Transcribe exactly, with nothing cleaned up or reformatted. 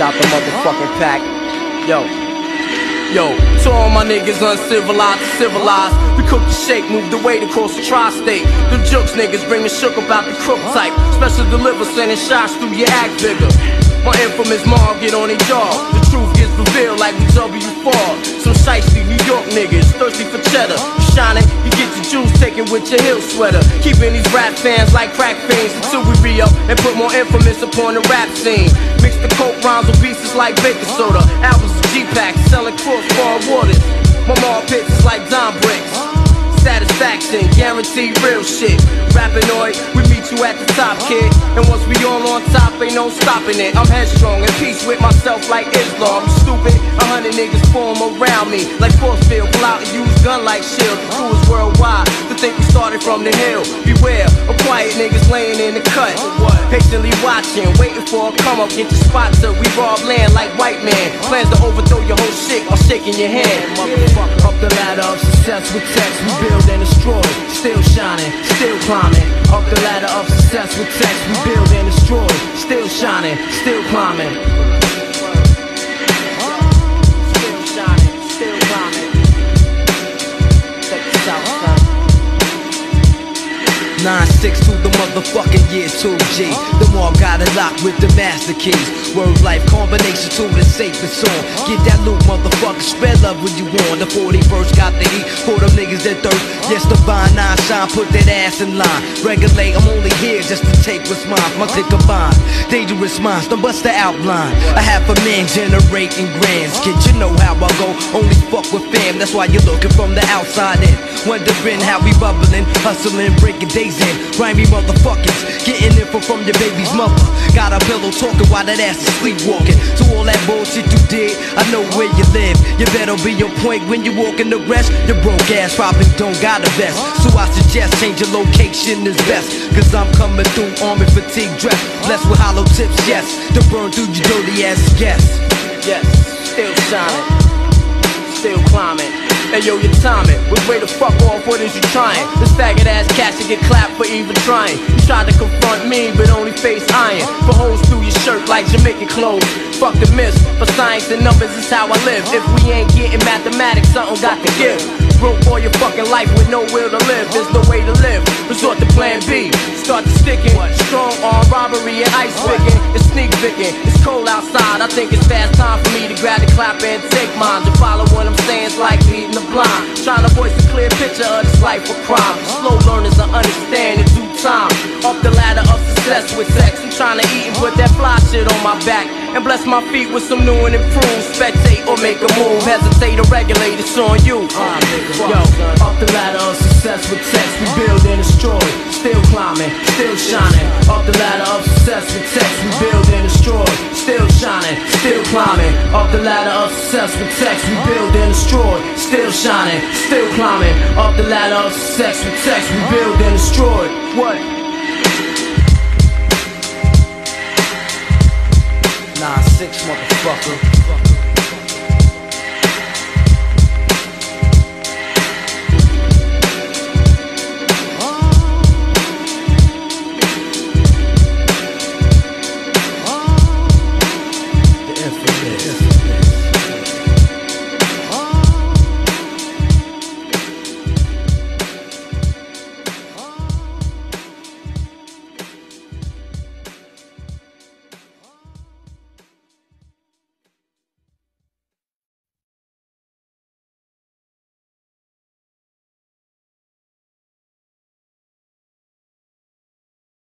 out the motherfucking pack. Yo. Yo, to all my niggas uncivilized to civilized. We cook the shake, move the weight across the tri-state. The jokes niggas bring the shook about the crook type. Special deliver, sending shots through your act bigger. My infamous mom get on their jaw. The truth gets revealed like we W four. Some shiesty New York niggas, thirsty for cheddar. You shining, you get your juice taken with your heel sweater. Keeping these rap fans like crack fiends until we re-up and put more infamous upon the rap scene. Mix the coke rhymes with pieces like baking soda. Albums of G-Packs selling crossbar waters. My mom pits is like Don bricks. Satisfaction, guaranteed real shit. Rappinoid, we meet you at the top, kid. And once we all on top, ain't no stopping it. I'm headstrong, in peace with myself like Islam. You stupid, a hundred niggas form around me like force field. Pull out and use gun like shield. The crew is worldwide, to think we started from the hill. Beware, of quiet niggas laying in the cut. Patiently watching, waiting for a come up. Get your spot till we rob land like white man. Plans to overthrow your whole shit while shaking your hand. Motherfucker, up the ladder of success with text. We build and destroy, still shining, still climbing. Up the ladder of success with text. We build and destroy, still shining, still climbing. Still shining, still climbing. Check this out, son. nine six to the motherfucking year two G. The mall got it locked with the master keys. Word life combination to the safest song. Get that loot, motherfucker, spread love when you want. The forty-first got the heat for them niggas that thirst. Yes, divine nine shine, put that ass in line. Regulate, I'm only here just to take what's mine. My click combined, dangerous minds, don't bust the outline. I have a man generating grands. Kid, you know how I go, only fuck with fam. That's why you're looking from the outside in. Wondering how we bubbling, hustling, breaking days in. Grimy motherfuckers, getting info from your baby's mother. Got a pillow talking while that ass is sleepwalking. To all that bullshit you did, I know where you live. You better be on point when you walk in the rest. Your broke ass probably don't got a vest. So I suggest change your location is best. Cause I'm coming through army fatigue dress. Blessed with hollow tips, yes. To burn through your dirty ass, yes. Yes, still shining, still climbing. Hey yo, your timing was way to fuck off, what is you trying? This faggot ass cat should get clapped for even trying. You tried to confront me, but only face iron. For holes through your shirt like Jamaican clothes. Fuck the myths, for science and numbers is how I live. If we ain't getting mathematics, something got to give. Broke all your fucking life with no will to live. There's no way to live, resort to plan B. Start to sticking, strong arm robbery and ice picking. It's sneak picking, it's cold outside. I think it's fast time for me to grab the clapper and take mine. To follow what I'm saying is like leading the blind. Trying to voice a clear picture of this life of crime. Slow learners will understand in due time. Up the ladder of success with sex. I'm trying to eat and put that fly shit on my back. And bless my feet with some new and improved. Spectate or make a move. Hesitate or regulate, it's on you. uh, Yo, up the ladder of success with text. We build and destroy, still climbing, still shining. Up the ladder of success with text. We build and destroy, still shining, still climbing. Up the ladder of success with text. We build and destroy, still shining, still climbing. Up the ladder of success with text. We build and destroy. What? nine six, motherfucker.